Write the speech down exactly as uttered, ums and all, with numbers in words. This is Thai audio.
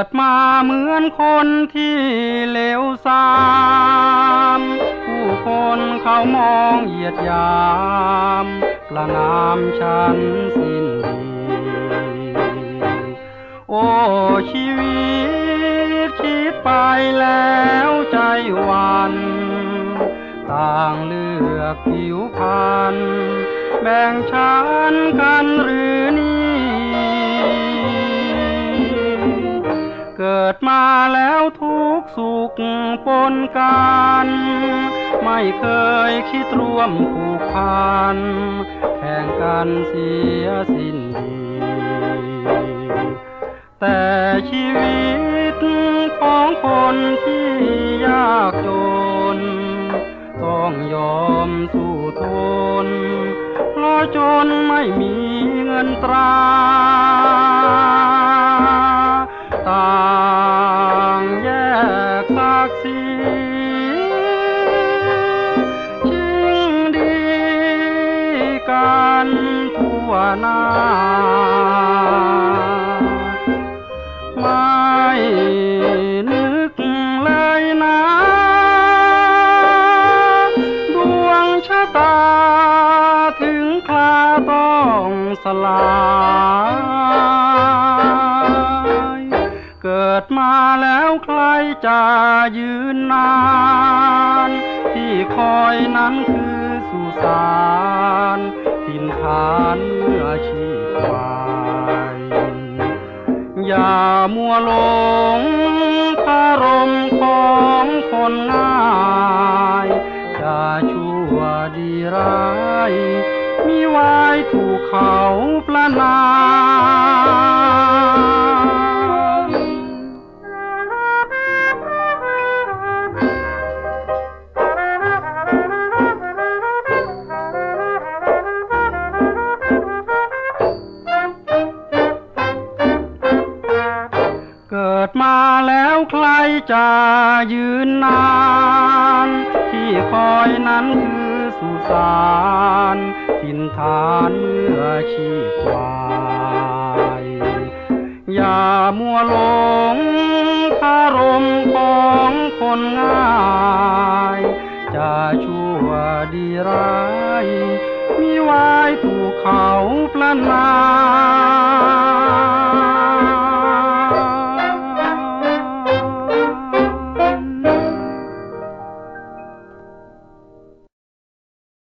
ดมาเหมือนคนที่เลวทรามผู้คนเขามองเหยียดหยามประณามฉันสิ้นดีโอ้ชีวิตคิดไปแล้วใจหวั่นต่างเลือกผิวพรรณแบ่งฉันกันหรือนี่เกิดมาแล้วทุกสุขปนกันไม่เคยคิดร่วมผูกพันแข่งกันเสียสิ้นดีแต่ชีวิตของคนที่ยากจนต้องยอมสู้ทนเพราะจนไม่มีเงินตราต่างแยกศักดิ์ศรีชิงดีกันทั่วหน้าไม่นึกเลยนะดวงชะตาถึงคราต้องสลายเกิดมาแล้วใครจะยืนนานที่คอยนั้นคือสุสานถิ่นฐานเมื่อชีพวายอย่ามัวหลงคารมของคนง่ายจะชั่วดีร้ายมีไว้ถูกเขาประณามเกิดมาแล้วใครจะยืนนานที่คอยนั้นคือสุสานถิ่นฐานเมื่อชีพวายอย่ามัวหลงคารมของคนง่ายจะชั่วดีร้ายมีไว้ถูกเขาประณาม